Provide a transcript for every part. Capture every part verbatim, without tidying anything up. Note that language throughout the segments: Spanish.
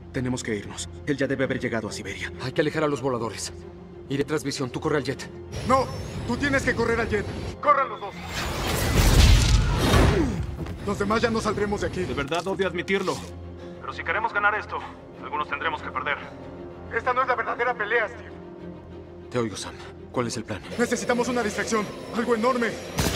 Tenemos que irnos. Él ya debe haber llegado a Siberia. Hay que alejar a los voladores. Iré tras Visión. Tú corre al jet. No, tú tienes que correr al jet. ¡Corran los dos! Los demás ya no saldremos de aquí. De verdad odio admitirlo. Pero si queremos ganar esto, algunos tendremos que perder. Esta no es la verdadera pelea, Steve. Te oigo, Sam. ¿Cuál es el plan? Necesitamos una distracción. Algo enorme.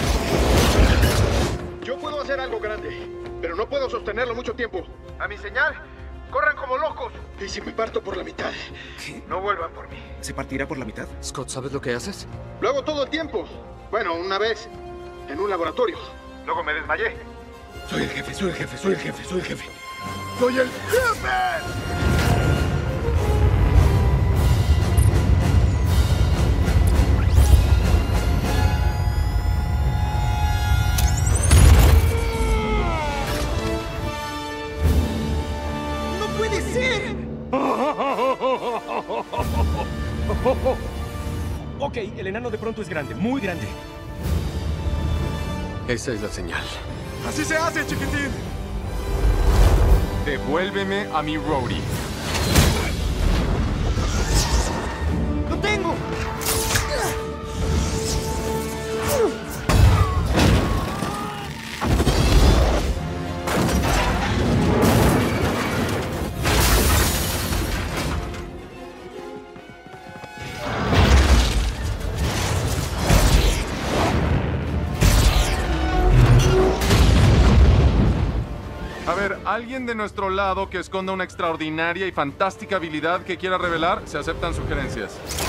Yo puedo hacer algo grande, pero no puedo sostenerlo mucho tiempo. A mi señal, corran como locos. ¿Y si me parto por la mitad? ¿Qué? No vuelvan por mí. ¿Se partirá por la mitad? Scott, ¿sabes lo que haces? Lo hago todo el tiempo. Bueno, una vez, en un laboratorio. Luego me desmayé. Soy el jefe, soy el jefe, soy el jefe, soy el jefe. ¡Soy el jefe! ¡No puede ser! Ok, el enano de pronto es grande, muy grande. Esa es la señal. ¡Así se hace, chiquitín! Devuélveme a mi Rhodey. ¡Lo tengo! A ver, ¿alguien de nuestro lado que esconda una extraordinaria y fantástica habilidad que quiera revelar? Se aceptan sugerencias.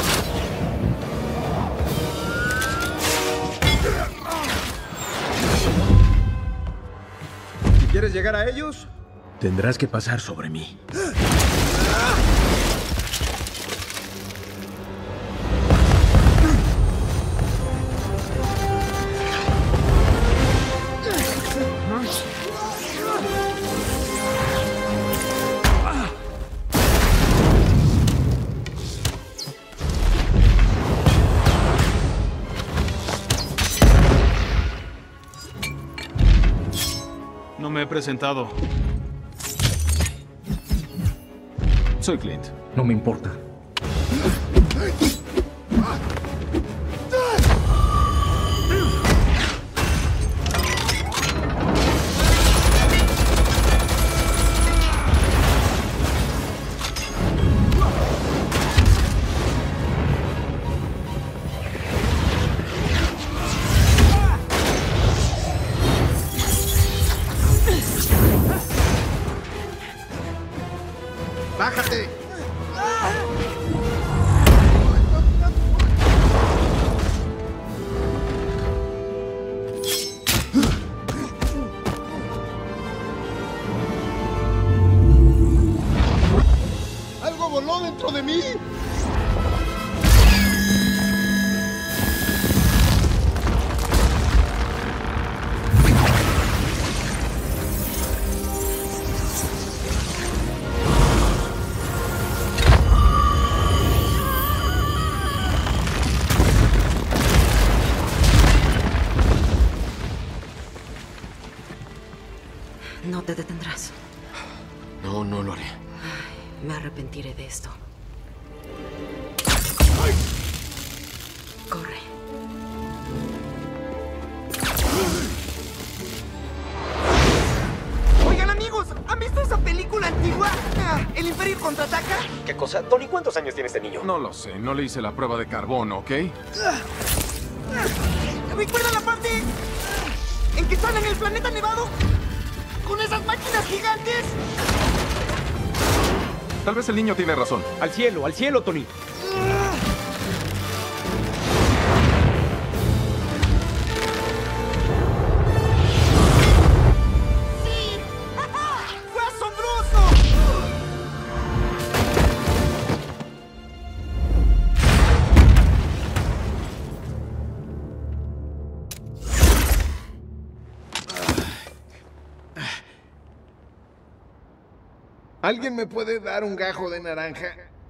Si quieres llegar a ellos, tendrás que pasar sobre mí. No me he presentado. Soy Clint. No me importa. ¡Bájate! ¡Algo voló dentro de mí! No te detendrás. No, no lo haré. Ay, me arrepentiré de esto. Corre. Oigan, amigos, ¿han visto esa película antigua? Ah, ¿El Imperio contraataca? ¿Qué cosa? Tony, ¿cuántos años tiene este niño? No lo sé, no le hice la prueba de carbono, ¿ok? ¿Recuerdan la parte en que están en el planeta nevado? ¿Con esas máquinas gigantes? Tal vez el niño tiene razón. Al cielo, al cielo, Tony. ¡Sí! ¡Fue asombroso! ¿Alguien me puede dar un gajo de naranja?